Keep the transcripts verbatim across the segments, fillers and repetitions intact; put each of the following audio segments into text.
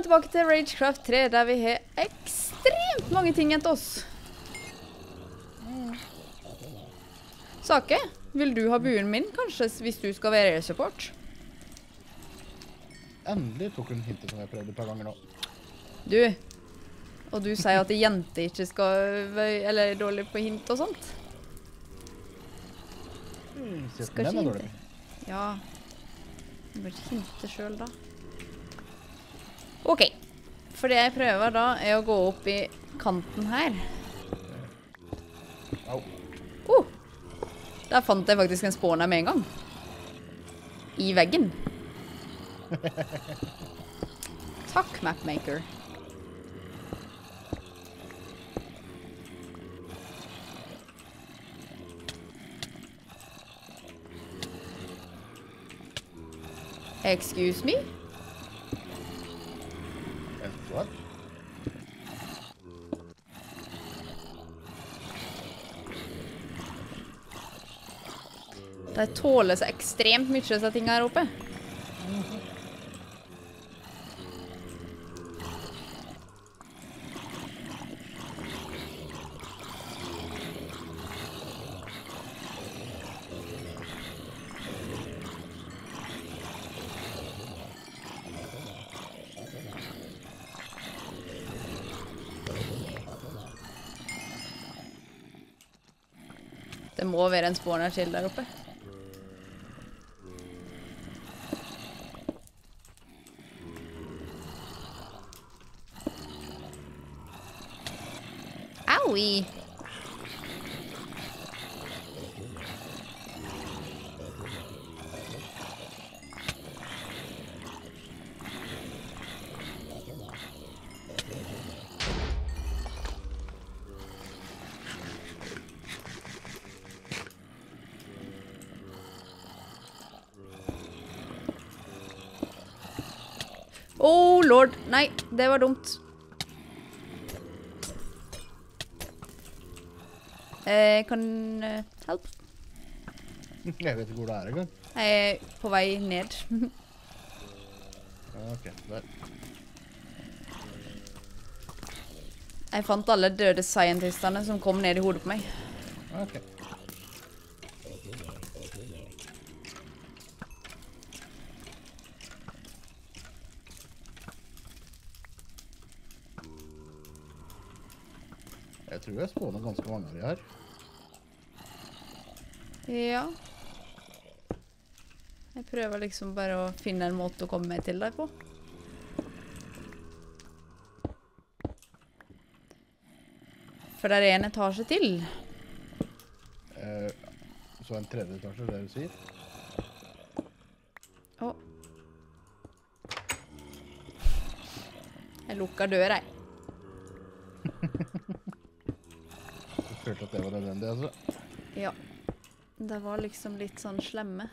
Velkommen tilbake til Ragecraft tre, der vi har ekstremt mange ting etter oss. Sake, vil du ha buen min, kanskje, hvis du skal være support? Endelig tok hun hintet som jeg prøvde et par ganger nå. Du, og du sier at jenter ikke skal være, eller er dårlig på hint og sånt? Mm, skal ikke hinte. Ja, du må ikke hinte selv da. Ok, for det jeg prøver da er å gå opp i kanten her. Au. Oh, der fant jeg faktisk en spawner med en gang. I veggen. Takk, mapmaker. Excuse me? What? De tåler så ekstremt mye disse tingene her oppe. Det må være en spawner til der oppe. Aui! Oh lord, nei, det var dumt. Eh, kan uh, help? Jeg vet ikke hvor det er engang. Jeg er på vei ned. Ok, der. Jeg fant alle døde scientistene som kom ned i hodet på meg. Ok. Jeg tror jeg spåner ganske mange av de her. Ja. Jeg prøver liksom bare å finne en måte å komme meg til deg på. For der er en etasje til. Eh, så en tredje etasje, det du sier? Åh. Jeg lukker døra, jeg. Jeg følte at det var nødvendig, altså. Ja. Det var liksom litt sånn slemme.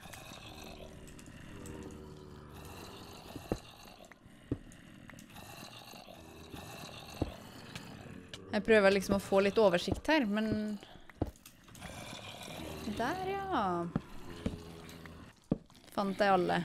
Jeg prøver liksom å få litt oversikt her, men... Der, ja. Fant jeg alle.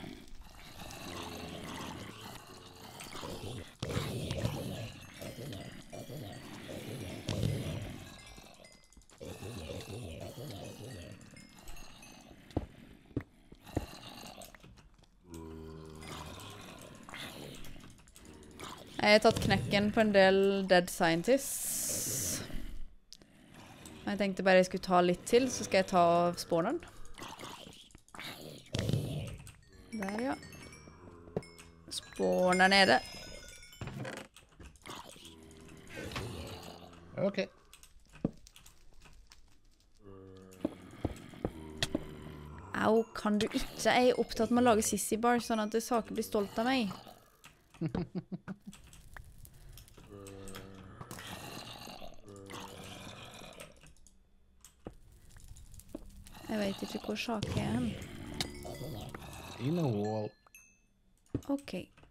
Jeg har tatt knekken på en del dead scientists. Jeg tenkte bare jeg skulle ta litt til, så skal jeg ta spawneren. Der, ja. Spawner nede. Ok. Au, kan du ikke? Jeg er opptatt med å lage sissy bar, sånn at saker blir stolt av meg. Jeg vet ikke hvor saken er hen. In a wall. Ok.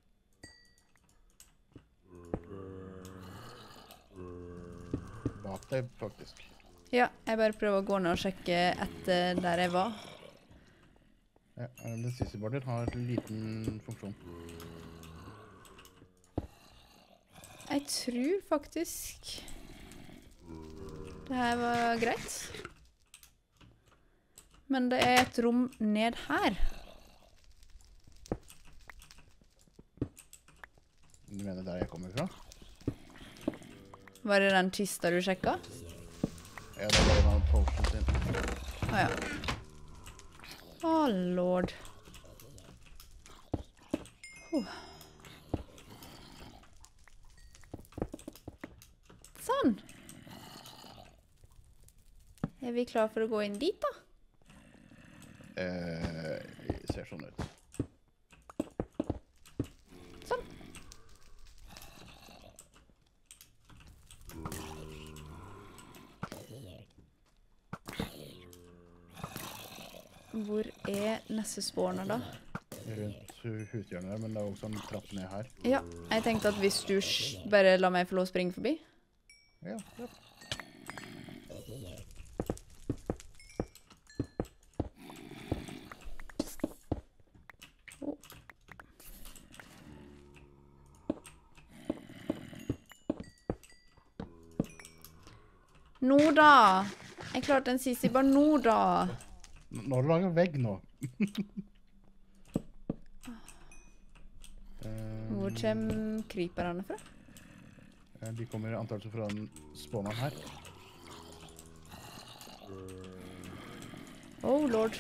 Bak deg, faktisk. Ja, jeg bare prøver å gå ned og sjekke etter der jeg var. Ja, den siste barten har en liten funksjon. jeg tror faktisk det her var greit. Men det er et rom ned her. Du mener der jeg kommer fra? Var det den kista du sjekket? Ja, det var en av potions din. Åja. Åh, lord. Huh. Sånn. Er vi klar for å gå inn dit, da? Eh, ser sånn ut. Sånn. Hvor er neste spawner, da? Rundt hu- hushjørnet der, men det er også en trapp ned her. Ja, jeg tenkte at hvis du sj- bare la meg få lov å springe forbi. Ja, ja. Oh. Nå da! Jeg klarte en siste bare nå da. N- Nå har du laget en vegg nå. Hvor kommer creeperne fra? Eh, De kommer antakelig fra den spåneren her. Oh lord.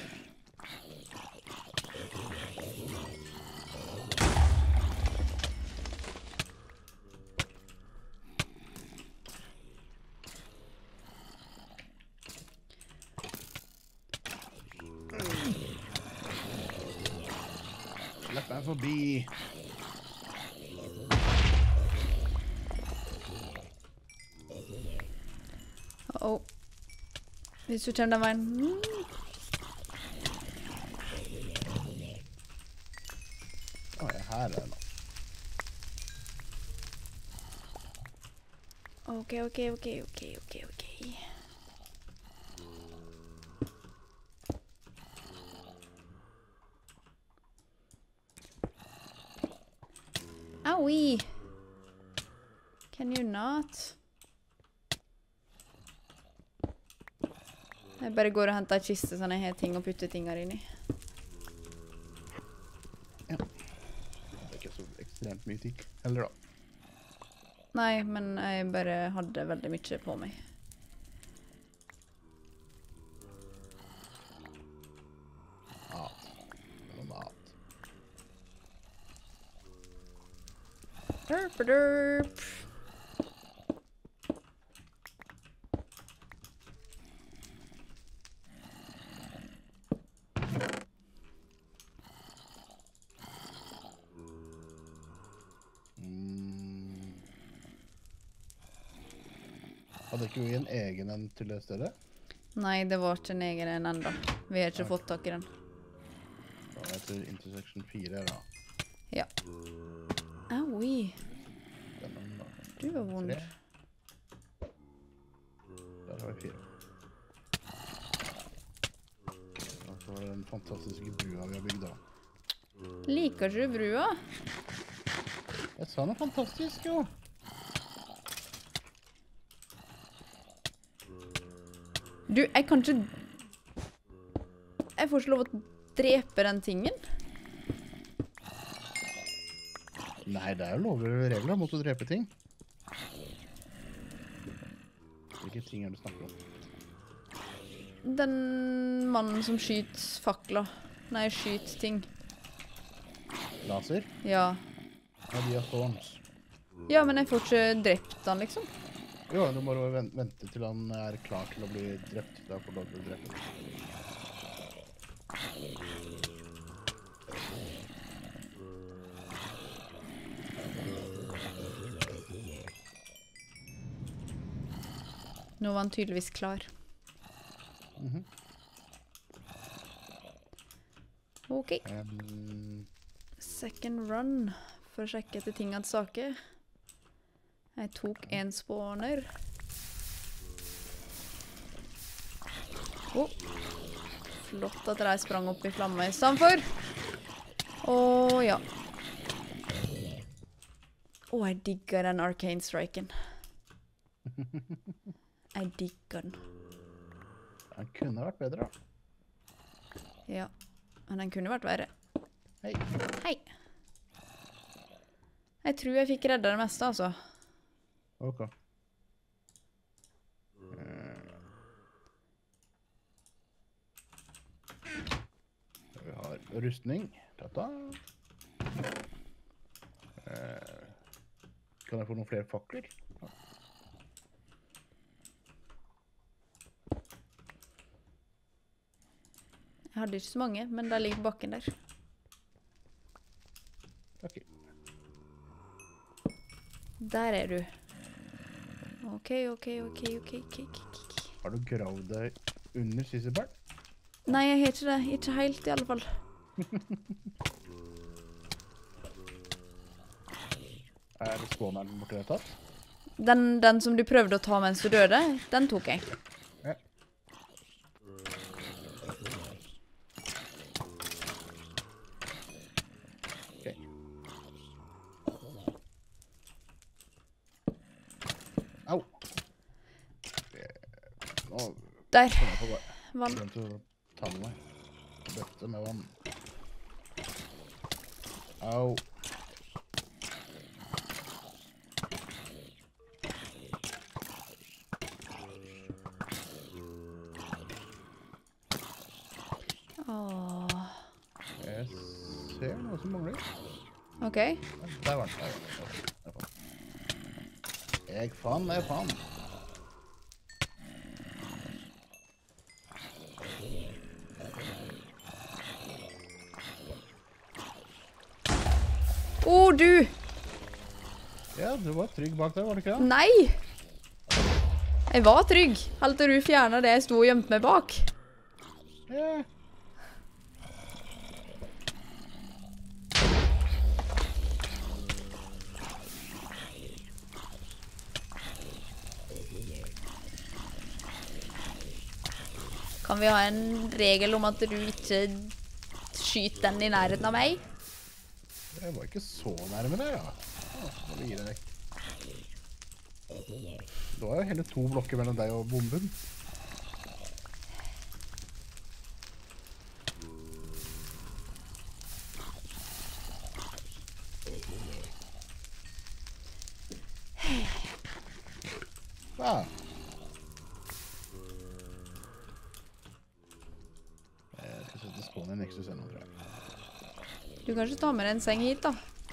Slipp meg forbi. Oh. Hvis du kommer den veien. Mm. Å, ja, her er det nå. Ok, ok, ok, ok, ok, ok. Aui! Can you not? Jeg bare går og henter en kiste sånn jeg har ting å putte tingene inn i. Ja. Det er ikke så ekstremt mye ting heller da. Nei, men jeg bare hadde veldig mye på meg. Mat. Det var mat. Derp, derp. Mm. Hadde ikke vi en egen en til det stedet? Nei, det var ikke en egen en enda. Vi har ikke Nei. fått tak i den. Da heter intersection fire da. Ja. Aui, Den da. du var vond. Tre. Der har vi fire. Og så var det den fantastiske brua vi har bygd da. Liker du brua? Jeg sa noe fantastisk jo! Du, jeg kan ikke... Jeg får ikke lov å drepe den tingen. Nei, det er jo lover og regler mot å drepe ting. Hvilke ting er det du snakker om? Den mannen som skyter fakler. Nei, skyter ting. Laser? Ja. Ja, de har thorns. Ja, men jeg får ikke drept den, liksom. Jo, du må jo ven- vente til han er klar til å bli drept. Da får du lov til å drepe. Nå var han tydeligvis klar. Mhm. Ok. Um, Second run. For å sjekke etter tingene saker. Jeg tok en spawner. Oh. Flott at de sprang opp i flamme i stedet for. Åh, ja. Åh, jeg digger den Arcane Striken. Jeg digger den. Den kunne vært bedre, da. Ja, men den kunne vært verre. Hei. Hei. Jeg tror jeg fikk redda det meste, altså. Ok. Vi har rustning. Tata. Eh, kan jeg få noen flere fakler? Jeg hadde ikke så mange, men der ligger bakken der. Ok. Der er du. Ok, ok, ok, ok, ok, ok. Har du gravd deg under Sissibæren? Nei, jeg har ikke det. Ikke helt, i alle fall. Er spåneren borte rett tatt? Den, den som du prøvde å ta mens du døde, den tok jeg. Ja. Ok. Au! Nå Der. kommer jeg på bare. Vann. Glemte å ta med meg. Bøtte med vann. Au. Åh. Jeg ser noe som mangler. Ok. Ja, der var den. Der var den. Der var den. Jeg fann, jeg fann. Åh, du! Ja, du var trygg bak der, var det ikke det? Nei! Jeg var trygg, helt til du fjernet det jeg sto og gjemte meg bak. Ja. Kan vi ha en regel om at du ikke skyter den i nærheten av meg? Jeg var ikke så nærme deg, ja. Å, nå gir jeg deg. Det var jo hele to blokker mellom deg og bomben. Ja. Jeg skal sette spawn i Nexus ennå, tror jeg. Du kan ikke ta med deg en seng hit, da.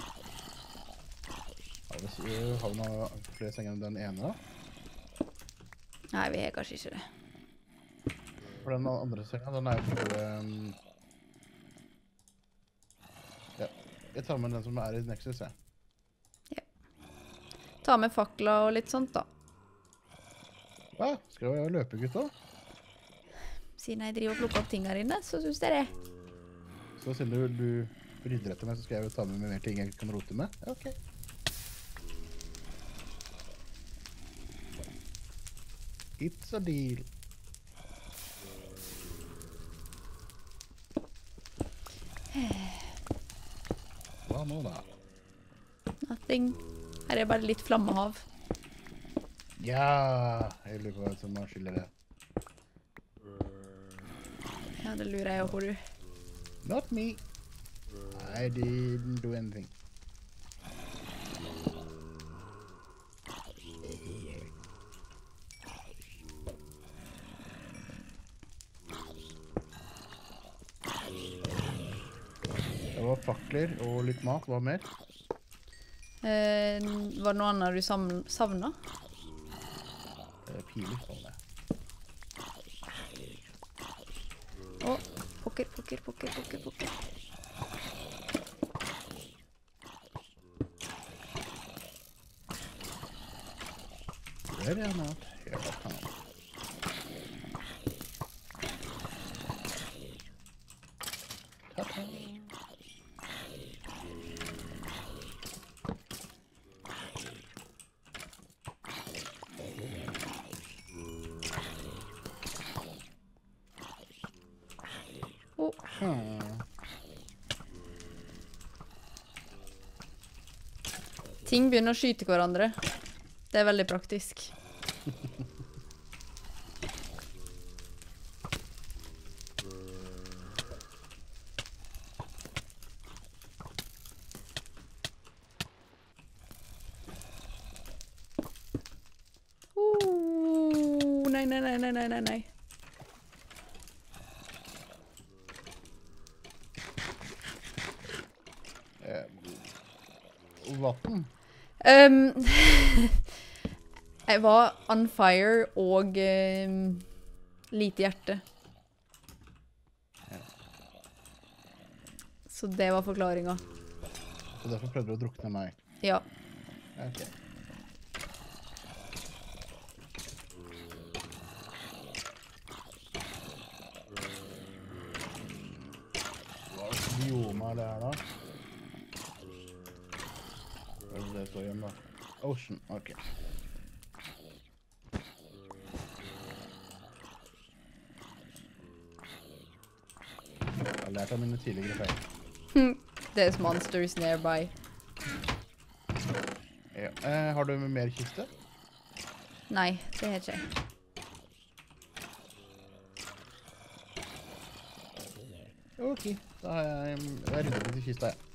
Har vi s- har vi noe flere senger enn den ene, da? Nei, vi har kanskje ikke det. For den andre senga, den er jo bare... Um, ja, jeg tar med den som er i Nexus, jeg. Ta med fakler og litt sånt, da. Hva? Skal vi løpe, gutta? Siden jeg driver og plukker opp tingene dine, så synes jeg det. Så siden du, du rydder etter meg, så skal jeg jo ta med meg mer ting jeg kan rote med. Ja, ok. It's a deal. Hva nå da? Nothing. Her er bare litt flammehav. Ja, jeg lurer på hva som har skylder det. Ja, det lurer jeg jo på, du. Not me. I didn't do anything. Det var fakler og litt mat. Hva mer? Eh, var det noe annet du savn- savnet? Eh, Piler, sånn det. Å, pokker, pokker, pokker, pokker, pokker. Very not. Here I come. Ta-ta. Å, Hmm. Ting begynner å skyte hverandre. Det er veldig praktisk. Oh, nei, nei, nei, nei, nei, nei, nei. Vatten. Um, jeg var on fire og um, lite hjerte. Ja. Så det var forklaringen. Så derfor prøvde du å drukne meg. Ja. Ok. Hva er det bioma det er da? Hva er det det står igjen da? Ocean, ok. Jeg har lært av mine tidligere feil. There's monsters nearby. Ja. Eh, har du mer kiste? Nei, det er ikke jeg. Ok, da har jeg, jeg ryddet litt i kista, jeg.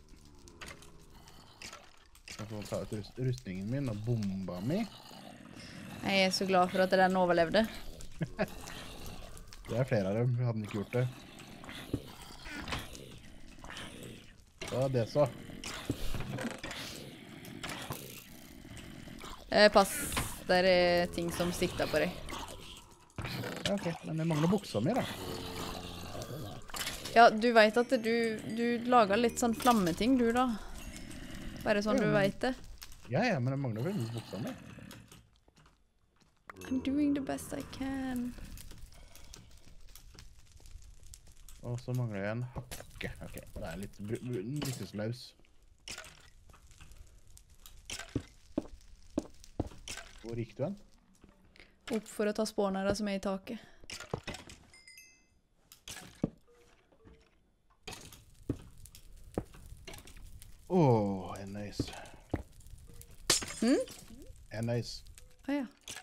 Jeg får ta ut rust, rustningen min og bomba mi. Jeg er så glad for at den overlevde. Det er flere av dem, vi hadde ikke gjort det. Ja, det så. Eh, pass, der er ting som sikter på deg. Ja, ok, men jeg mangler buksa mi da. Ja, du vet at du, du lager litt sånn flammeting, du da. Bare sånn Ja, du men- vet det. Ja, ja, men jeg mangler vel buksa mi. I'm doing the best I can. Og så mangler jeg en hakke. Ok, det er litt lytteslaus. Hvor gikk du hen? Opp for å ta spånere som er i taket. Åh, en nice. Hm? En nice. Åja.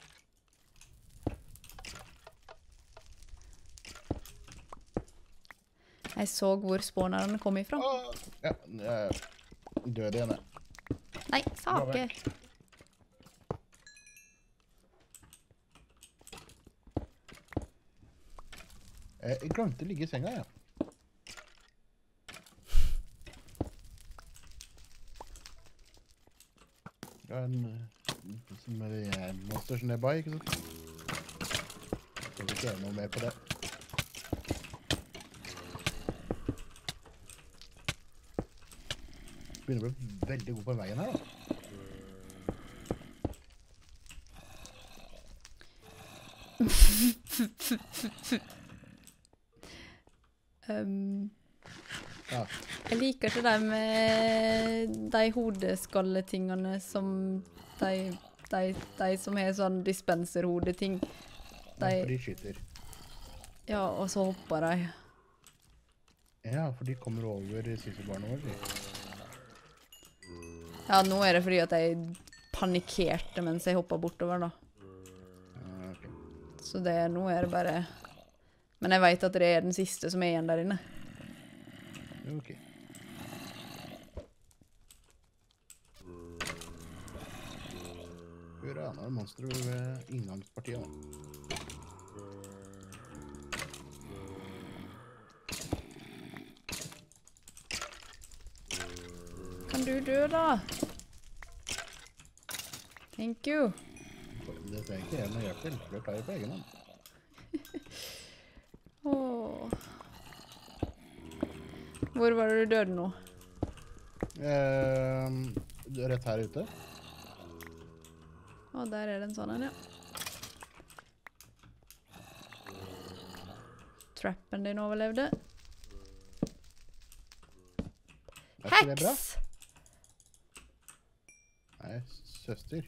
Jeg så hvor spånerne kom ifra. Åh, ja, jeg er død igjen, jeg. Nei, saker. Jeg glemte å ligge i senga, ja. Det er en uh, som er uh, monsters nearby, ikke sant? Jeg kan ikke gjøre noe mer på det. Begynner å bli veldig god på veien her, da. Um, Ja. jeg liker ikke det med de hodeskalletingene som de, de, de som har sånn dispenserhodeting. Nei, for De, de skyter. ja, og så hopper de. Ja, for de kommer over sissebarnet vårt. Ja, nå er det fordi at jeg panikerte mens jeg hoppet bortover da. Ja, ok. Så det, nå er det bare... Men jeg vet at det er den siste som er igjen der inne. Ok. Hurra, nå er det monster ved inngangspartiet nå. Kan du dø da? Thank you. Det trenger ikke jeg noe hjelp til, for jeg pleier på egen hånd. Åh. Hvor var det du døde nå? Eh, rett her ute. Å, der er det en sånn en, ja. Trappen din overlevde. Er ikke det bra? Heks! Nei, søster.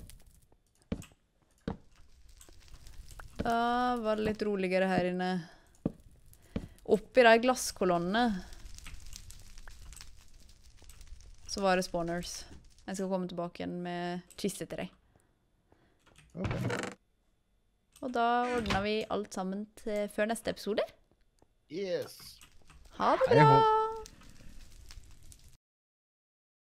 Da var det litt roligere her inne. Oppi de glasskolonnene så var det spawners. Jeg skal komme tilbake igjen med kiste til deg. Ok. Og da ordner vi alt sammen til før neste episode. Yes. Ha det Jeg bra! håper-